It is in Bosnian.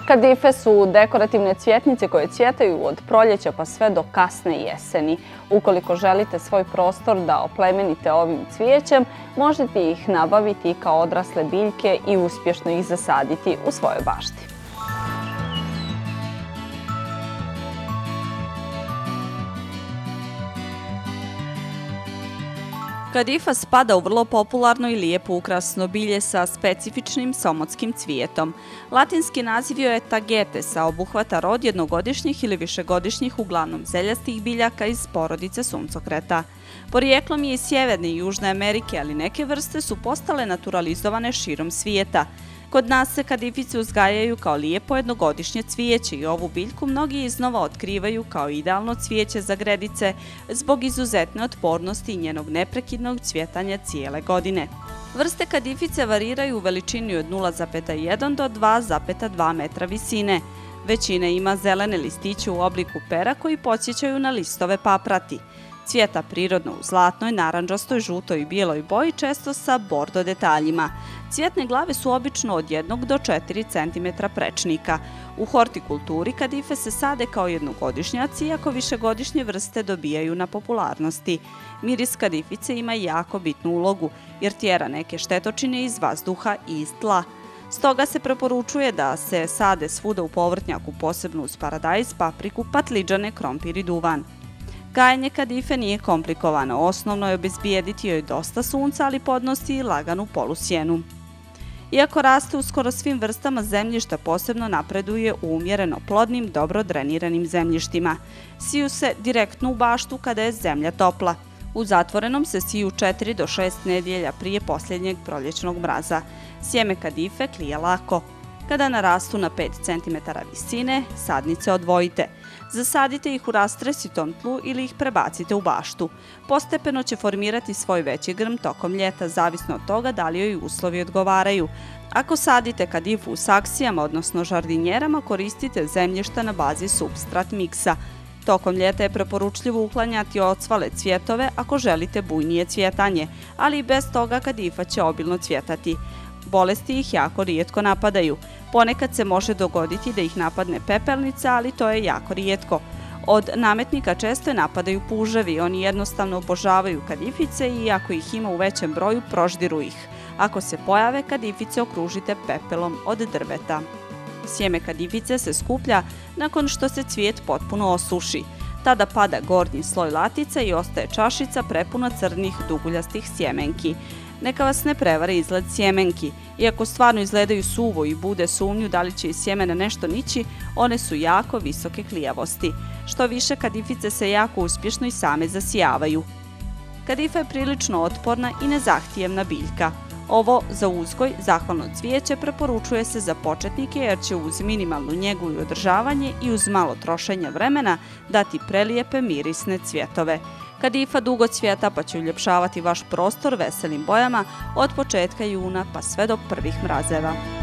Kadife su dekorativne cvjetnice koje cvjetaju od proljeća pa sve do kasne jeseni. Ukoliko želite svoj prostor da oplemenite ovim cvijećem, možete ih nabaviti kao odrasle biljke i uspješno ih zasaditi u svojoj bašti. Kadifa spada u vrlo popularno i lijepo ukrasno bilje sa specifičnim somotskim cvijetom. Latinski naziv joj je tagetes, a obuhvata rod jednogodišnjih ili višegodišnjih uglavnom zeljastih biljaka iz porodice suncokreta. Porijeklom je iz Sjeverne i Južne Amerike, ali neke vrste su postale naturalizovane širom svijeta. Kod nas se kadifice uzgajaju kao lijepo jednogodišnje cvijeće i ovu biljku mnogi iznova otkrivaju kao idealno cvijeće za gredice zbog izuzetne otpornosti i njenog neprekidnog cvjetanja cijele godine. Vrste kadifice variraju u veličini od 0,1 do 2,2 metra visine. Većina ima zelene listiće u obliku pera koji podsjećaju na listove paprati. Cvjeta prirodno u zlatnoj, narandžastoj, žutoj i bijeloj boji, često sa bordo detaljima. Cvjetne glave su obično od 1 do 4 cm prečnika. U hortikulturi kadife se sade kao jednogodišnjaci, iako višegodišnje vrste dobijaju na popularnosti. Miris kadifice ima jako bitnu ulogu, jer tjera neke štetočine iz vazduha i iz tla. Stoga se preporučuje da se sade svuda u povrtnjaku, posebno uz paradajz, papriku, patliđane, krompir i duvan. Gajenje kadife nije komplikovano, osnovno je obezbijediti joj dosta sunca, ali podnosi i laganu polusjenu. Iako raste u skoro svim vrstama zemljišta, posebno napreduje u umjereno plodnim, dobro dreniranim zemljištima. Siju se direktno u baštu kada je zemlja topla. U zatvorenom se siju 4 do 6 nedjelja prije posljednjeg proljećnog mraza. Sjeme kadife klija lako. Kada narastu na 5 cm visine, sadnice odvojite. Zasadite ih u rastresitom tlu ili ih prebacite u baštu. Postepeno će formirati svoj veći grm tokom ljeta, zavisno od toga da li joj uslovi odgovaraju. Ako sadite kadifu u saksijama, odnosno žardinjerama, koristite zemljišta na bazi supstrat miksa. Tokom ljeta je preporučljivo uklanjati ocvale cvjetove ako želite bujnije cvjetanje, ali i bez toga kadifa će obilno cvjetati. Bolesti ih jako rijetko napadaju. Ponekad se može dogoditi da ih napadne pepelnica, ali to je jako rijetko. Od nametnika često je napadaju puževi, oni jednostavno obožavaju kadifice i ako ih ima u većem broju, proždiru ih. Ako se pojave, kadifice okružite pepelom od drveta. Sjeme kadifice se skuplja nakon što se cvijet potpuno osuši. Tada pada gornji sloj latica i ostaje čašica prepuna crnih duguljastih sjemenki. Neka vas ne prevari izgled sjemenki. Iako stvarno izgledaju suvo i bude sumnju da li će iz sjemena nešto nići, one su jako visoke klijavosti. Što više, kadifice se jako uspješno i same zasijavaju. Kadifa je prilično otporna i nezahtijevna biljka. Ovo za uzgoj zahvalno cvijeće preporučuje se za početnike jer će uz minimalnu njegu i održavanje i uz malo trošenja vremena dati prelijepe mirisne cvjetove. Kadifa dugo cvjeta pa će uljepšavati vaš prostor veselim bojama od početka juna pa sve do prvih mrazeva.